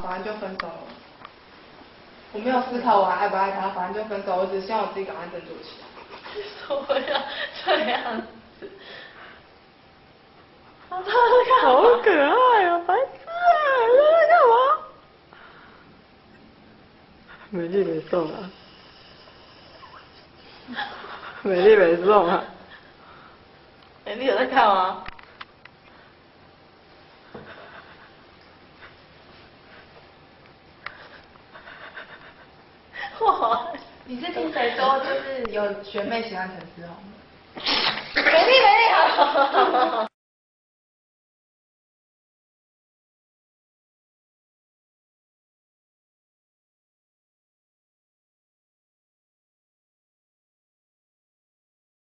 反正就分手了。我没有思考我还爱不爱他，反正就分手，我只希望我自己赶快振作起来。 为什么要这样子？他在干嘛？ 好可爱哦，白痴啊！他在干嘛？美丽没送啊，美丽没送啊。 美丽有在看吗？哇！ 你是听谁说就是有学妹喜欢陈思